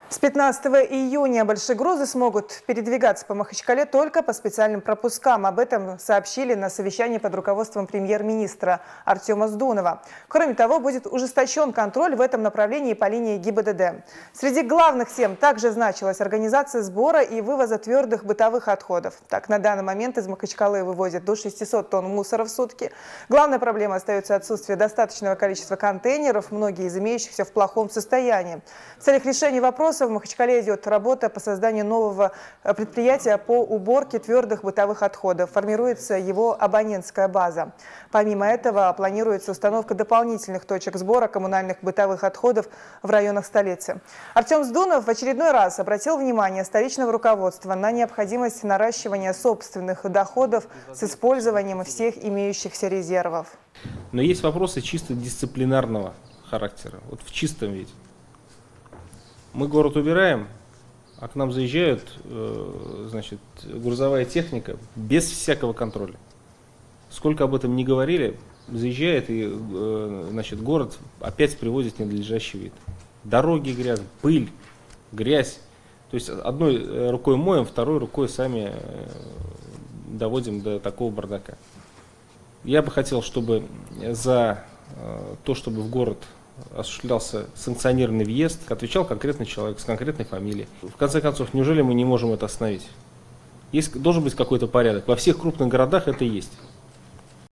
С 15 июня большие грузы смогут передвигаться по Махачкале только по специальным пропускам. Об этом сообщили на совещании под руководством премьер-министра Артема Сдунова. Кроме того, будет ужесточен контроль в этом направлении по линии ГИБДД. Среди главных тем также значилась организация сбора и вывоза твердых бытовых отходов. Так, на данный момент из Махачкалы вывозят до 600 тонн мусора в сутки. Главная проблема остается отсутствие достаточного количества контейнеров, многие из имеющихся в плохом состоянии. В целях решения вопроса в Махачкале идет работа по созданию нового предприятия по уборке твердых бытовых отходов. Формируется его абонентская база. Помимо этого, планируется установка дополнительных точек сбора коммунальных бытовых отходов в районах столицы. Артем Сдунов в очередной раз обратил внимание столичного руководства на необходимость наращивания собственных доходов с использованием всех имеющихся резервов. Но есть вопросы чисто дисциплинарного характера. Вот в чистом виде. Мы город убираем, а к нам заезжает значит, грузовая техника без всякого контроля. Сколько об этом не говорили, заезжает и значит, город опять приводит в ненадлежащий вид. Дороги грязные, пыль, грязь. То есть одной рукой моем, второй рукой сами доводим до такого бардака. Я бы хотел, чтобы за то, чтобы в город осуществлялся санкционированный въезд, отвечал конкретный человек с конкретной фамилией. В конце концов, неужели мы не можем это остановить? Должен быть какой-то порядок. Во всех крупных городах это есть.